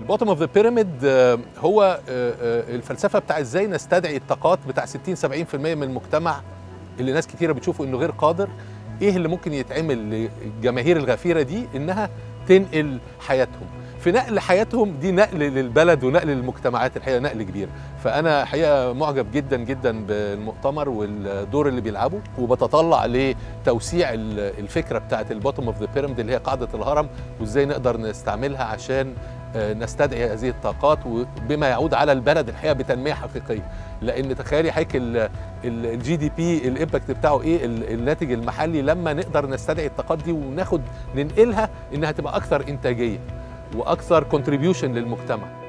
البوتوم اوف ذا بيراميد هو الفلسفه بتاع ازاي نستدعي الطاقات بتاع 60-70% من المجتمع اللي ناس كتيره بتشوفه انه غير قادر. ايه اللي ممكن يتعمل للجماهير الغفيره دي انها تنقل حياتهم؟ في نقل حياتهم دي نقل للبلد ونقل للمجتمعات، الحقيقه نقل كبير. فانا حقيقه معجب جدا جدا بالمؤتمر والدور اللي بيلعبه، وبتطلع لتوسيع الفكره بتاعت البوتوم اوف ذا بيراميد اللي هي قاعده الهرم، وازاي نقدر نستعملها عشان نستدعي هذه الطاقات وبما يعود على البلد الحقيقه بتنميه حقيقيه. لان تخيلي حضرتك الجي دي بي الامباكت بتاعه ايه، الناتج المحلي لما نقدر نستدعي الطاقات دي وناخد ننقلها انها تبقى اكثر انتاجيه واكثر كونتريبيوشن للمجتمع.